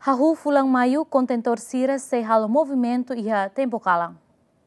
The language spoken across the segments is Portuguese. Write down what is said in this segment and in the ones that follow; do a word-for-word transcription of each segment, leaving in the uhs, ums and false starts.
Hahu fulang mayu kontentor sira se halo movimento ia tempo kalang.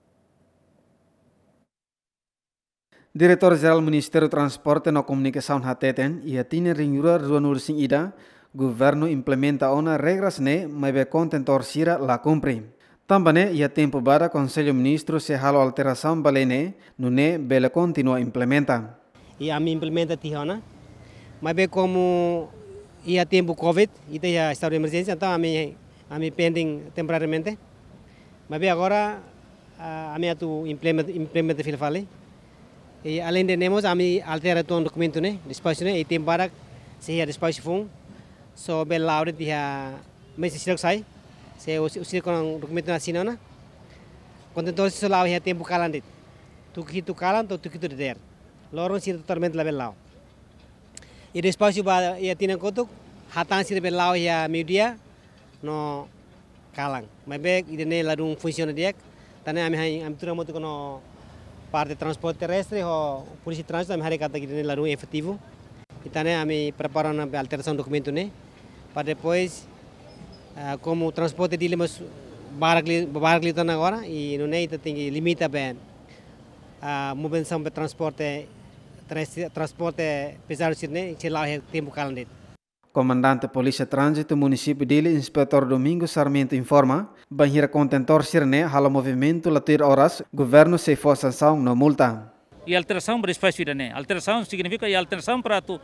Diretor-Geral Ministério Transporte e Comunicação Hateten ia tinha rinhura ruanur sing ida, governo implementa ona regras ne, mas be contentor sira la cumpre. Também ia tempo para Conselho Ministro se halo alteração balene, no ne bela continua implementa. E a mim implementa tihona, mas be como ia tempo Covid, itu ya estado de emergência, então a mim a mim pending temporariamente. Mas be agora a mim atu implementa implementa filfale. E além de nemos, a mim altera todo documento né, despacho né, e tem para se ia despacho fun, so be laude dia, mas se silok sai, se o silok com documento na sinona, contentor se lau ia tempo calandit, tu que tu calan, tu que tu der, lorong se totalmente la belau. E despacho ba ia tina kotuk, hatan se belau ia media, no calang, mas be idene ladung funciona dia, tane a mim a mim tu moto kono parte de transporte terrestre ou polícia de trânsito, a minha recata aqui no é efetivo. Então, a minha prepara uma alteração do documento, né? Para depois, uh, como o transporte de limas barcos estão agora, e não é, tem que limitar bem a movimentação de transporte terrestre, transporte pesado, né? Que lá é tempo calendar. Comandante Polícia Trânsito município dele, Inspetor Domingo Sarmiento informa, banhira contentor sirne hala movimento latir horas, governo se for sanção no multa. E alteração para espaço irane, alteração significa e alteração para tu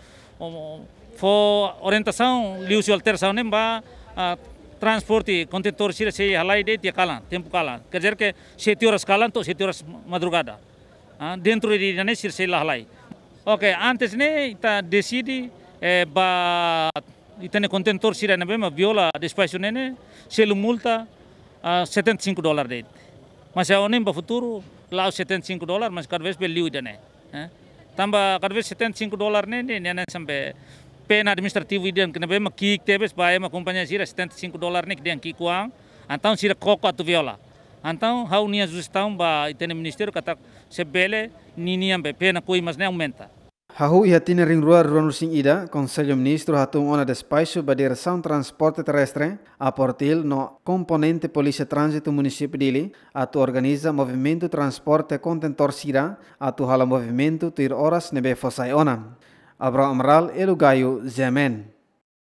for orientação, liusi alteração nem ba transporte contentor sir se halai de dia kalan, tempo kalan. Quer dizer que sete horas kalan to sete horas madrugada. Dentro de irane sir se halai. Ok, antes ne ita decide eh, ba itane contentor sira na bema viola despacho nene selu multa uh, setenta e cinco dólares de mas é onem ba futuro lá setenta e cinco dólares mas cada vez beliu idane eh? Tamba cada vez setenta e cinco dólares nene nene sampai pena administrativo idan kena bema kik tebes ba ema companhia sira setenta e cinco dólares ne kidan kikuang então sira coco atu viola então hau nia justão ba itane ministério kata sebele niniam be pena coi mas ne aumenta. Hahu ia tinha ringrua ruanur sing ida, Conselho Ministro hatung ona despacho ba direção transporte terrestre, a portil no componente Polícia Trânsito município dele, atu organiza movimento transporte contentor sira, atu hala movimento tuir horas nebe fosai ona. Abra Amaral Elugayo Zemen.